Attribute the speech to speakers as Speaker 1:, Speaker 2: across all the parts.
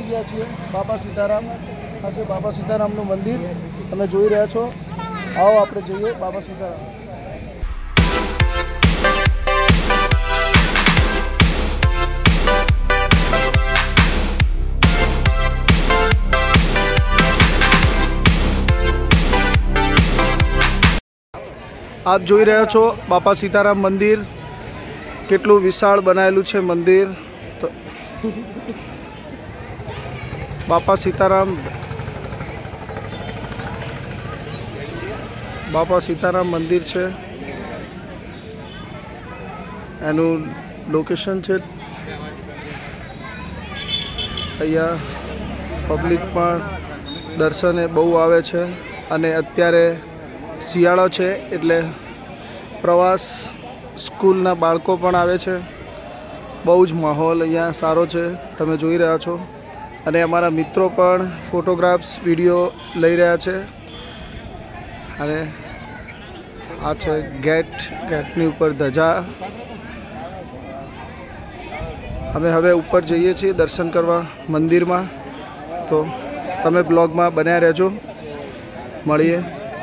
Speaker 1: પહોંચી ગયા છીએ બાપા સીતારામ. આજે બાપા સીતારામનું મંદિર તમે જોઈ રહ્યા છો. આવો આપણે જઈએ બાપા સીતારામ. આપ જોઈ રહ્યા છો બાપા સીતારામ મંદિર. કેટલું વિશાળ બનાવેલું છે મંદિર. તો બાપા સીતારામ મંદિર છે. એનું લોકેશન છે અહીંયા. પબ્લિક પણ દર્શને બહુ આવે છે અને અત્યારે શિયાળો છે એટલે પ્રવાસ સ્કૂલના બાળકો પણ આવે છે. બહુ જ માહોલ અહીંયા સારો છે તમે જોઈ રહ્યા છો. અને અમારા મિત્રો પણ ફોટોગ્રાફ્સ વિડીયો લઈ રહ્યા છે. અને આ છે ગેટની ઉપર ધજા. અમે હવે ઉપર જઈએ છીએ દર્શન કરવા મંદિરમાં. તો તમે બ્લોગમાં બન્યા રહેજો. મળીએ.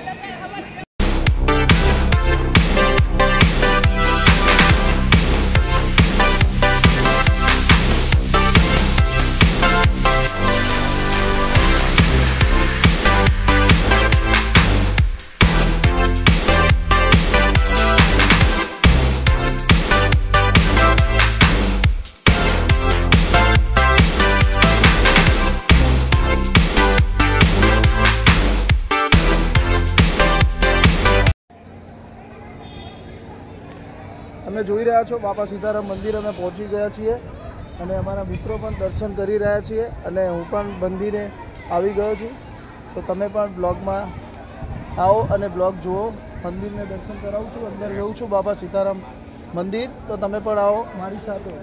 Speaker 1: તમે જોઈ રહ્યા છો બાપા સીતારામ મંદિર અમે પહોંચી ગયા છીએ અને અમારા મિત્રો પણ દર્શન કરી રહ્યા છીએ અને હું પણ મંદિરે આવી ગયો છું. તો તમે પણ બ્લોગમાં આવો અને બ્લોગ જુઓ. મંદિરને દર્શન કરાવું છું. અંદર જઉં છું બાપા સીતારામ મંદિર. તો તમે પણ આવો મારી સાથે.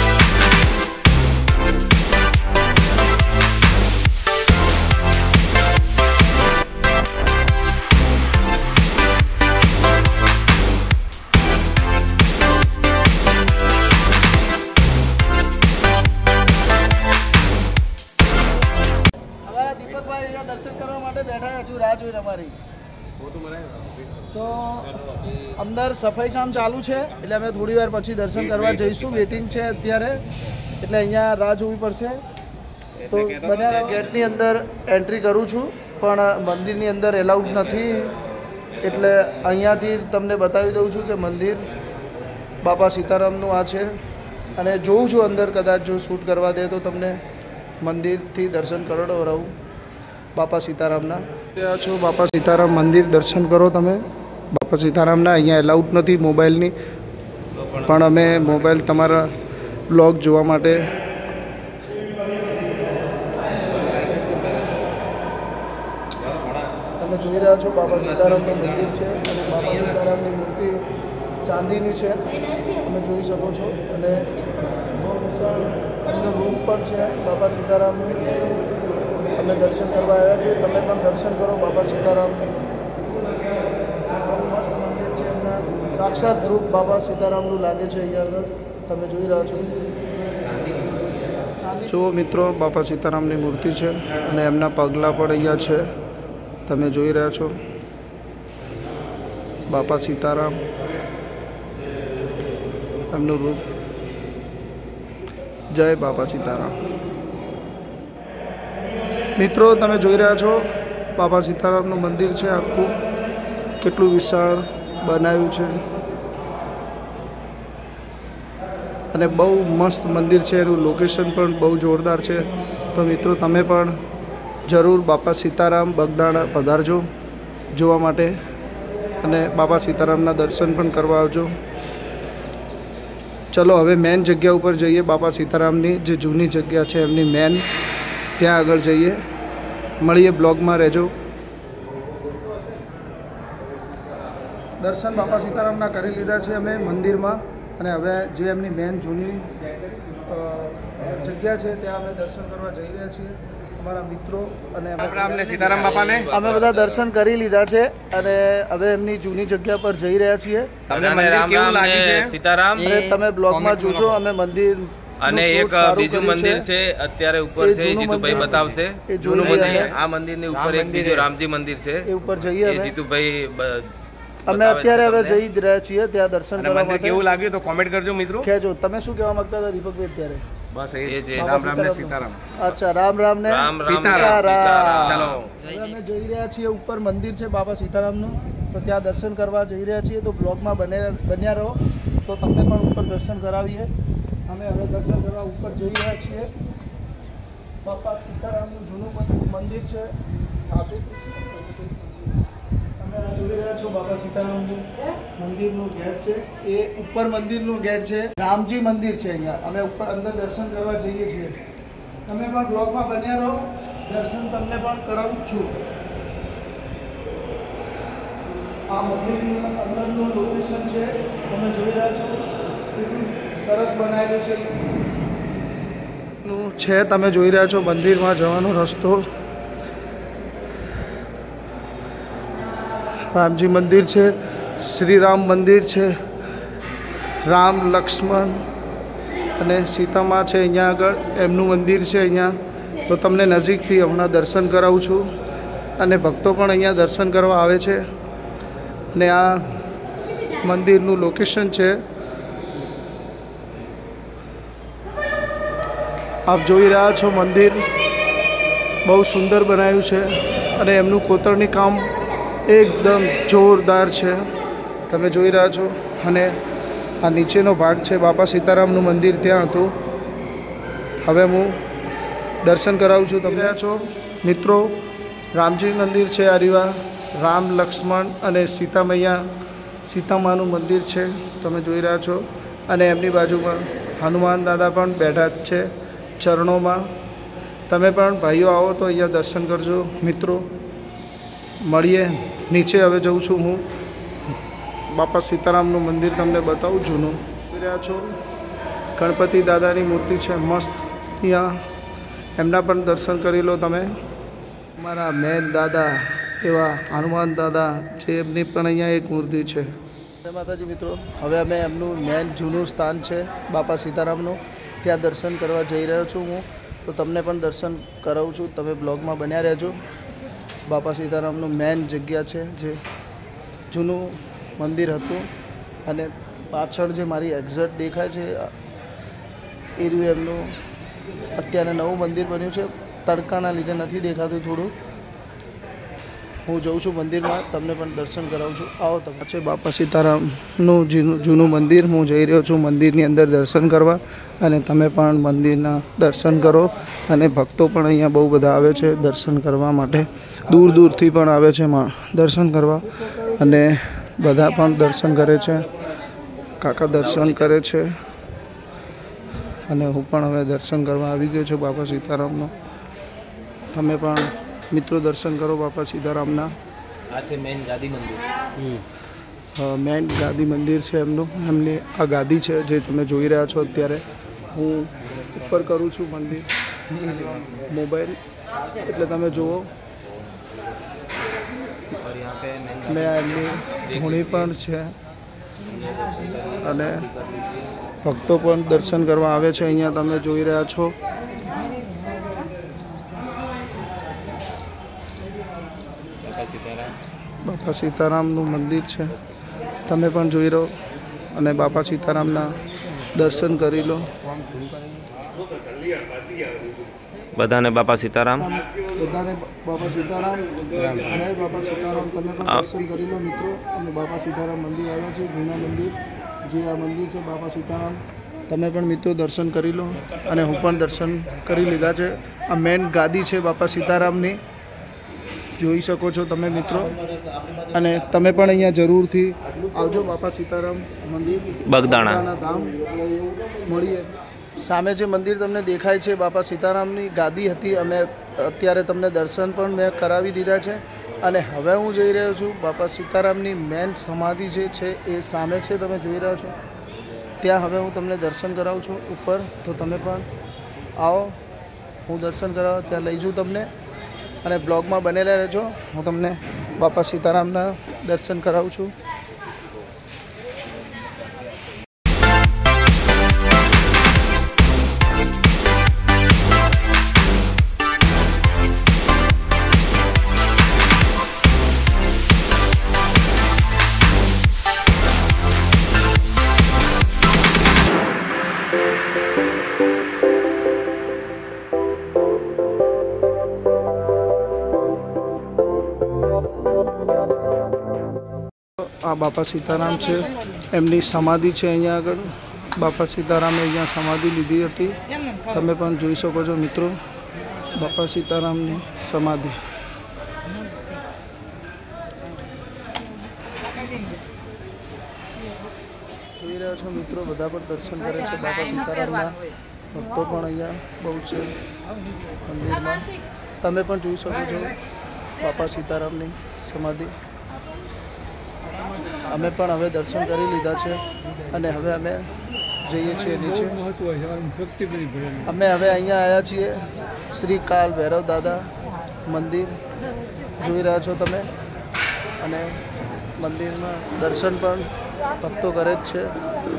Speaker 1: દર્શન કરવા માટે બેઠા હજુ રાહ જોઈને અમારી. તો અંદર સફાઈ કામ ચાલુ છે એટલે અમે થોડી વાર પછી દર્શન કરવા જઈશું. વેટિંગ છે અત્યારે એટલે અહીંયા રાહ જોવી પડશે. તો બન્યા ગેટની અંદર એન્ટ્રી કરું છું પણ મંદિરની અંદર એલાઉડ નથી એટલે અહીંયાથી તમને બતાવી દઉં છું કે મંદિર બાપા સીતારામનું આ છે. અને જોઉં છું અંદર કદાચ જો શૂટ કરવા દે તો તમને મંદિરથી દર્શન કરાવડાવું બાપા સીતારામના. ત્યાં છો બાપા સીતારામ મંદિર દર્શન કરો તમે. બાપા સીતારામના અહીંયા એલાઉડ નથી મોબાઈલની, પણ અમે મોબાઈલ તમારા બ્લોગ જોવા માટે તમે જોઈ રહ્યા છો. બાપા સીતારામનું મંદિર છે અને બાપા સીતારામની મૂર્તિ ચાંદીની છે તમે જોઈ શકો છો. અને બહુ વિશાળ અંદર રૂમ પણ છે બાપા સીતારામનું. અમે દર્શન કરવા આવ્યા છીએ. તમે પણ દર્શન કરો બાપા સીતારામ. મસ્ત મંદિર છે. એમના સાક્ષાત રૂપ બાપા સીતારામનું લાગે છે અહીંયા આગળ તમે જોઈ રહ્યા છો. જુઓ મિત્રો બાપા સીતારામની મૂર્તિ છે અને એમના પગલાં પણ અહીંયા છે તમે જોઈ રહ્યા છો. બાપા સીતારામ એમનું રૂપ. જય બાપા સીતારામ. મિત્રો તમે જોઈ રહ્યા છો બાપા સીતારામનું મંદિર છે આખું. કેટલું વિશાળ બનાવ્યું છે અને બહુ મસ્ત મંદિર છે. એનું લોકેશન પણ બહુ જોરદાર છે. તો મિત્રો તમે પણ જરૂર બાપા સીતારામ બગદાણા પધારજો જોવા માટે અને બાપા સીતારામના દર્શન પણ કરવા આવજો. ચલો હવે મેન જગ્યા ઉપર જઈએ. બાપા સીતારામની જે જૂની જગ્યા છે એમની મેન, ત્યાં આગળ જઈએ. મળીએ, બ્લોગમાં રહેજો. દર્શન બાપા સીતારામના કરી લીધા છે અમે મંદિરમાં અને હવે જે એમની મેન જૂની જગ્યા છે ત્યાં અમે દર્શન કરવા જઈ રહ્યા છીએ. અમારા મિત્રો અને સીતારામ બાપાને અમે બધા દર્શન કરી લીધા છે અને હવે એમની જૂની જગ્યા પર જઈ રહ્યા છીએ.
Speaker 2: સીતારામ
Speaker 1: તમે બ્લોગમાં જોજો અમે મંદિર
Speaker 2: અને એક બીજું મંદિર છે અત્યારે ઉપર છે, જીતુભાઈ બતાવશે. જૂનું મંદિર, આ મંદિરની ઉપર એક બીજું રામજી મંદિર છે,
Speaker 1: એ ઉપર જઈએ
Speaker 2: જીતુભાઈ.
Speaker 1: અમે અત્યારે હવે જઈ જ રહ્યા છીએ ત્યાં દર્શન કરવા માટે.
Speaker 2: કેવું લાગ્યું તો કોમેન્ટ કરજો મિત્રો.
Speaker 1: કહેજો તમે શું કહેવા માંગતા હતા દીપકભાઈ અત્યારે?
Speaker 2: બસ એ છે, રામ રામ ને સીતારામ.
Speaker 1: અચ્છા, રામ રામ ને
Speaker 2: સીતારામ. ચાલો
Speaker 1: અમે જઈ રહ્યા છીએ, ઉપર મંદિર છે બાબા સીતારામનું, તો ત્યાં દર્શન કરવા જઈ રહ્યા છીએ. તો બ્લોગમાં બન્યા રહો તો તમને પણ ઉપર દર્શન કરાવીએ. અમે હવે દર્શન કરવા ઉપર જઈ રહ્યા છીએ. બાબા સીતારામનું જૂનું મંદિર છે. તમે જોઈ રહ્યા છો બાબા સીતારામનું મંદિરનું ગેટ છે, એ ઉપર મંદિરનું ગેટ છે. રામજી મંદિર છે અહીંયા. અમે ઉપર અંદર દર્શન કરવા જઈએ છીએ. તમે પણ બ્લોગમાં બન્યા રહો, દર્શન તમને પણ કરાવું છું. આ મંદિરનું અંદરનું લોકેશન છે, તમે જોઈ રહ્યા છો કેટલું સરસ બનાવેલું છે. તમે જોઈ રહ્યા છો મંદિરમાં જવાનો રસ્તો. રામજી મંદિર છે, શ્રીરામ મંદિર છે, રામ લક્ષ્મણ અને સીતામાં છે અહીંયા આગળ, એમનું મંદિર છે અહીંયા. તો તમને નજીકથી હમણાં દર્શન કરાવું છું. અને ભક્તો પણ અહીંયા દર્શન કરવા આવે છે. અને આ મંદિરનું લોકેશન છે, આપ જોઈ રહ્યા છો. મંદિર બહુ સુંદર બનાવ્યું છે અને એમનું કોતરણી કામ એકદમ જોરદાર છે, તમે જોઈ રહ્યા છો. અને આ નીચેનો ભાગ છે બાપા સીતારામનું મંદિર, ત્યાં હતું. હવે હું દર્શન કરાવું છું તમને. છો મિત્રો, રામજી મંદિર છે, અરીવા રામ લક્ષ્મણ અને સીતામૈયા સીતામાનું મંદિર છે, તમે જોઈ રહ્યા છો. અને એમની બાજુમાં હનુમાન દાદા પણ બેઠા છે ચરણોમાં. તમે પણ ભાઈઓ આવો તો અહીંયા દર્શન કરજો મિત્રો. મળીએ નીચે. હવે જઉં છું હું બાપા સીતારામનું મંદિર તમને બતાવું જૂનું. જોઈ રહ્યા છો ગણપતિ દાદાની મૂર્તિ છે મસ્ત અહીંયા, એમના પણ દર્શન કરી લો તમે. અમારા મેન દાદા એવા હનુમાન દાદા છે, એમની પણ અહીંયા એક મૂર્તિ છે. જય માતાજી મિત્રો, હવે અમે એમનું મેન જૂનું સ્થાન છે બાપા સીતારામનું, ત્યાં દર્શન કરવા જઈ રહ્યો છું હું. તો તમને પણ દર્શન કરાવું છું, તમે બ્લોગમાં બન્યા રહેજો. બાપા સીતારામનું મેન જગ્યા છે, જે જૂનું મંદિર હતું. અને પાછળ જે મારી એક્ઝેક્ટ દેખાય છે એ રહ્યું એમનું અત્યારે નવું મંદિર બન્યું છે. તડકાના લીધે નથી દેખાતું થોડું. હું જઉં છું મંદિરમાં, તમને પણ દર્શન કરાવું છું. આવો તમે. છે બાપા સીતારામનું જૂનું મંદિર. હું જઈ રહ્યો છું મંદિરની અંદર દર્શન કરવા, અને તમે પણ મંદિરના દર્શન કરો. અને ભક્તો પણ અહીંયા બહુ બધા આવે છે દર્શન કરવા માટે, દૂર દૂરથી પણ આવે છે દર્શન કરવા. અને બધા પણ દર્શન કરે છે, કાકા દર્શન કરે છે. અને હું પણ હવે દર્શન કરવા આવી ગયો છું બાપા સીતારામનો. તમે પણ મિત્રો દર્શન કરો બાપા સીતારામના.
Speaker 2: આ છે મેન ગાદી મંદિર.
Speaker 1: મેન ગાદી મંદિર છે એમનું. એમની આ ગાદી છે જે તમે જોઈ રહ્યા છો અત્યારે. હું ઉપર કરું છું મંદિર મોબાઈલ, એટલે તમે જુઓ. અને એમની ધૂણી પણ છે, અને ભક્તો પણ દર્શન કરવા આવે છે અહીંયા, તમે જોઈ રહ્યા છો. બાપા સીતારામનું મંદિર છે, તમે પણ જોઈ રહો. અને બાપા સીતારામના દર્શન કરી લો.
Speaker 2: બધાને બાપા સીતારામ.
Speaker 1: બધાને બાપા સીતારામ. જય બાપા સીતારામ. તમે પણ દર્શન કરી લો મિત્રો. અને બાપા સીતારામ મંદિર આવ્યા છે, જૂના મંદિર. જે આ મંદિર છે બાપા સીતારામ, તમે પણ મિત્રો દર્શન કરી લો. અને હું પણ દર્શન કરી લીધા છે. આ મેન ગાદી છે બાપા સીતારામની, જોઈ શકો છો તમે મિત્રો. અને તમે પણ અહીંયા જરૂરથી આવજો બાપા સીતારામ મંદિર
Speaker 2: બગદાણા
Speaker 1: ધામ. મળીએ. સામે જે મંદિર તમને દેખાય છે બાપા સીતારામની ગાદી હતી. અમે અત્યારે તમને દર્શન પણ મેં કરાવી દીધા છે. અને હવે હું જઈ રહ્યો છું બાપા સીતારામની મેન સમાધિ જે છે એ સામે છે, તમે જોઈ રહ્યા છો. ત્યાં હવે હું તમને દર્શન કરાવું છું ઉપર. તો તમે પણ આવો, હું દર્શન કરાવવા ત્યાં લઈ જાઉં તમને. અને બ્લોગમાં બનેલા રહેજો. હું તમને બાપા સીતારામના દર્શન કરાવું છું. આ બાપા સીતારામ છે, એમની સમાધિ છે અહીંયા આગળ. બાપા સીતારામે અહીંયા સમાધિ લીધી હતી. તમે પણ જોઈ શકો છો મિત્રો, બાપા સીતારામની સમાધિ. જોઈ રહ્યા છો મિત્રો, બધા પણ દર્શન કરે છે બાપા સીતારામના. ભક્તો પણ અહીંયા બહુ છે મંદિરમાં. તમે પણ જોઈ શકો છો બાપા સીતારામની સમાધિ. અમે પણ હવે દર્શન કરી લીધા છે અને હવે અમે જઈએ છીએ નીચે. અમે હવે અહીંયા આવ્યા છીએ શ્રી કાલ ભૈરવ દાદા મંદિર. જોઈ રહ્યા છો તમે, અને મંદિરમાં દર્શન પણ ભક્તો કરે જ છે.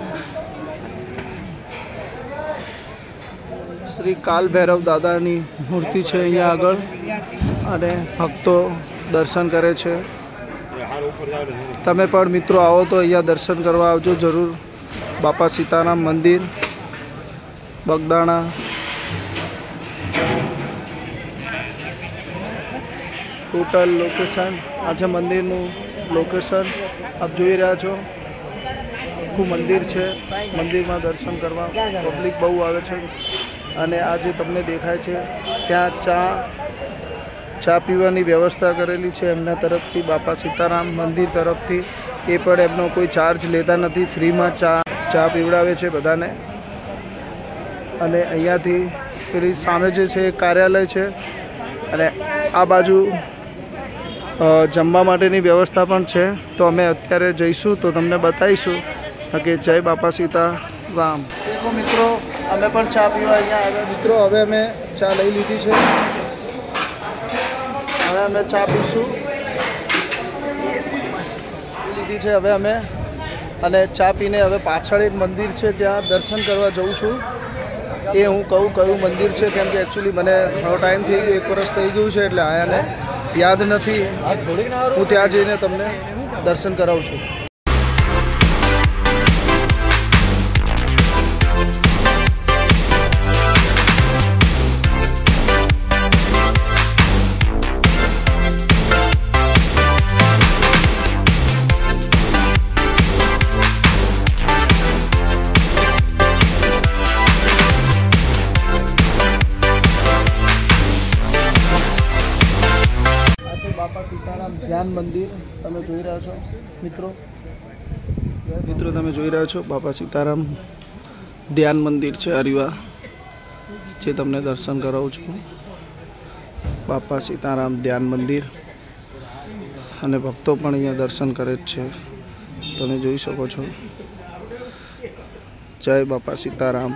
Speaker 1: શ્રી કાલ ભૈરવ દાદાની મૂર્તિ છે અહીંયા આગળ અને ભક્તો દર્શન કરે છે. તમે પણ મિત્રો આવો તો અહીંયા દર્શન કરવા આવજો જરૂર. બાપા સીતારામ મંદિર, બગદાણા. ટોટલ લોકેશન આ છે મંદિરનું લોકેશન. આપ જોઈ રહ્યા છો, આખું મંદિર છે. મંદિરમાં દર્શન કરવા પબ્લિક બહુ આવે છે. અને આ જે તમને દેખાય છે ત્યાં ચા પીવાની વ્યવસ્થા કરેલી છે એમના તરફથી, બાપા સીતારામ મંદિર તરફથી. એ પણ એમનો કોઈ ચાર્જ લેતા નથી, ફ્રીમાં ચા પીવડાવે છે બધાને. અને અહીંયાથી પેલી સામે જે છે એ કાર્યાલય છે અને આ બાજુ જમવા માટેની વ્યવસ્થા પણ છે. તો અમે અત્યારે જઈશું તો તમને બતાવીશું કે જય બાપા સીતારામ. દેખો મિત્રો, અમે પણ ચા પીવા અહીંયા આવ્યા મિત્રો. હવે અમે ચા લઈ લીધી છે. હવે અમે ચા પીશું લીધી છે હવે અમે. અને ચા પીને હવે પાછળ એક મંદિર છે ત્યાં દર્શન કરવા જઉં છું. એ હું કહું કયું મંદિર છે, કેમ કે એકચ્યુઅલી મને ઘણો ટાઈમ થઈ ગયો, 1 વર્ષ થઈ ગયું છે, એટલે આયાને યાદ નથી. હું ત્યાં જઈને તમને દર્શન કરાવું છું. બાપા સીતારામ ધ્યાન મંદિર તમે જોઈ રહ્યા છો મિત્રો. તમે જોઈ રહ્યા છો બાપા સીતારામ ધ્યાન મંદિર છે અરીવા, જે તમને દર્શન કરાવું છું. બાપા સીતારામ ધ્યાન મંદિર. અને ભક્તો પણ અહીંયા દર્શન કરે જ છે, તમે જોઈ શકો છો. જય બાપા સીતારામ.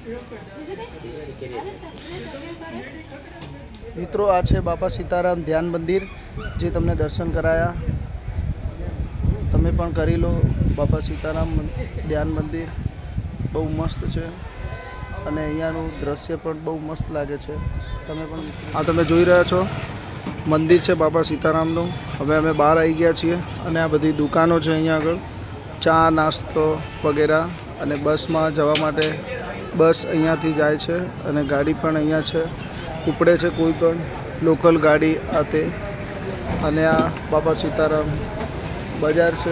Speaker 1: મિત્રો, આ છે બાપા સીતારામ ધ્યાન મંદિર, જે તમને દર્શન કરાયા. તમે પણ કરી લો. બાપા સીતારામ ધ્યાન મંદિર બહુ મસ્ત છે અને અહીંયાનું દ્રશ્ય પણ બહુ મસ્ત લાગે છે. તમે જોઈ રહ્યા છો મંદિર છે બાપા સીતારામનું. હવે અમે બહાર આવી ગયા છીએ અને આ બધી દુકાનો છે અહીંયા આગળ, ચા નાસ્તો વગેરે. અને બસમાં જવા માટે બસ અહીંયાથી જાય છે અને ગાડી પણ અહીંયા છે, ઉપડે છે કોઈ પણ લોકલ ગાડી આ તે. અને આ બાપા સીતારામ બજાર છે.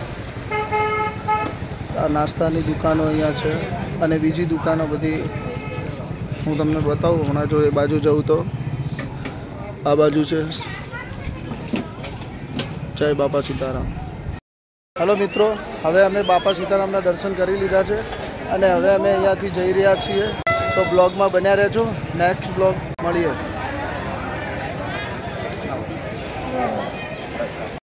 Speaker 1: આ નાસ્તાની દુકાનો અહીંયા છે અને બીજી દુકાનો બધી હું તમને બતાવું હમણાં. જો એ બાજુ જવું તો આ બાજુ છે. જય બાપા સીતારામ. હલો મિત્રો, હવે અમે બાપા સીતારામના દર્શન કરી લીધા છે અને હવે અમે અહીંયાથી જઈ રહ્યા છીએ. તો બ્લોગમાં બન્યા રહેજો. નેક્સ્ટ બ્લોગ મળીએ.